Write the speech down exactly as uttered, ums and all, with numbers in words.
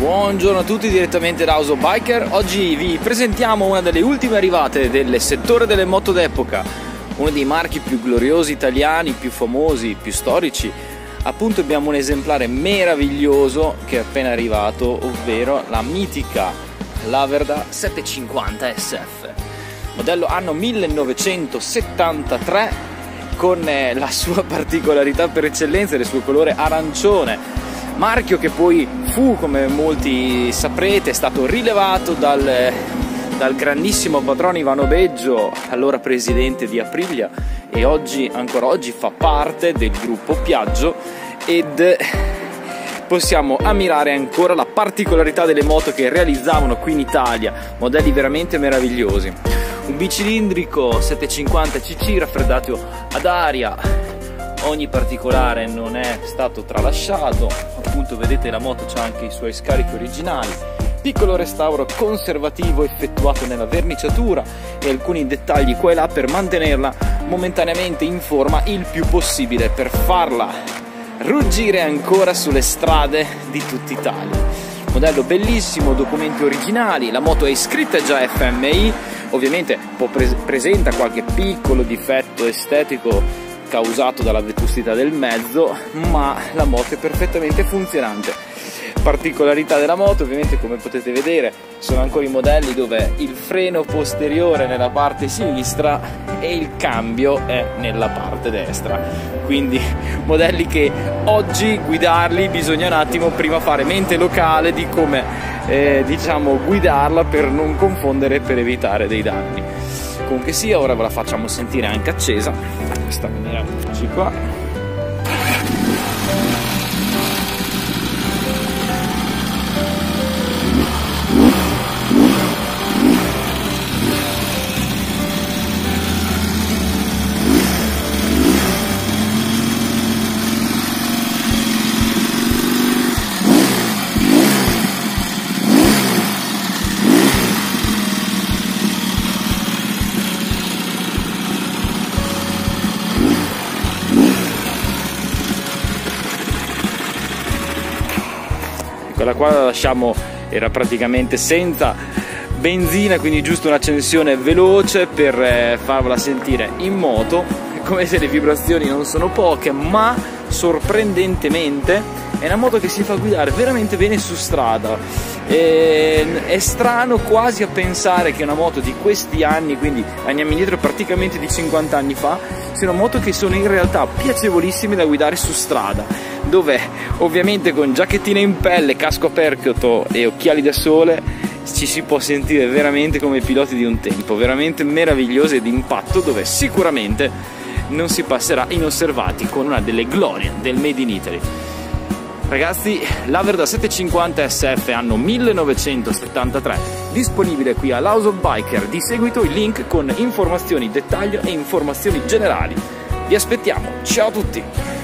Buongiorno a tutti direttamente da House of Biker. Oggi vi presentiamo una delle ultime arrivate del settore delle moto d'epoca, uno dei marchi più gloriosi italiani, più famosi, più storici. Appunto abbiamo un esemplare meraviglioso che è appena arrivato, ovvero la mitica Laverda settecentocinquanta S F, modello anno millenovecentosettantatré, con la sua particolarità per eccellenza del suo colore arancione. Marchio che poi fu, come molti saprete, è stato rilevato dal, dal grandissimo patrono Ivano Beggio, allora presidente di Aprilia, e oggi, ancora oggi, fa parte del gruppo Piaggio, ed possiamo ammirare ancora la particolarità delle moto che realizzavano qui in Italia, modelli veramente meravigliosi. Un bicilindrico settecentocinquanta cc raffreddato ad aria. Ogni particolare non è stato tralasciato, appunto vedete la moto c'ha anche i suoi scarichi originali, piccolo restauro conservativo effettuato nella verniciatura e alcuni dettagli qua e là per mantenerla momentaneamente in forma il più possibile, per farla ruggire ancora sulle strade di tutta Italia. Modello bellissimo, documenti originali, la moto è iscritta già a F M I, ovviamente pre presenta qualche piccolo difetto estetico causato dalla vetustà del mezzo, ma la moto è perfettamente funzionante. Particolarità della moto, ovviamente, come potete vedere, sono ancora i modelli dove il freno posteriore è nella parte sinistra e il cambio è nella parte destra, quindi modelli che oggi guidarli bisogna un attimo prima fare mente locale di come eh, diciamo guidarla per non confondere e per evitare dei danni. Comunque sia, ora ve la facciamo sentire anche accesa, questa maniera, eccoci qua. Quella qua la lasciamo, era praticamente senza benzina, quindi giusto un'accensione veloce per eh, farvela sentire in moto. È come se le vibrazioni non sono poche, ma sorprendentemente è una moto che si fa guidare veramente bene su strada. E, è strano quasi a pensare che una moto di questi anni, quindi andiamo indietro praticamente di cinquanta anni fa, sia una moto che sono in realtà piacevolissime da guidare su strada, dove ovviamente con giacchettina in pelle, casco a percuoto e occhiali da sole ci si può sentire veramente come i piloti di un tempo, veramente meravigliose e d'impatto, dove sicuramente non si passerà inosservati, con una delle glorie del Made in Italy. Ragazzi, Laverda settecentocinquanta S F anno millenovecentosettantatré, disponibile qui all'House of Biker. Di seguito il link con informazioni, dettaglio e informazioni generali. Vi aspettiamo, ciao a tutti!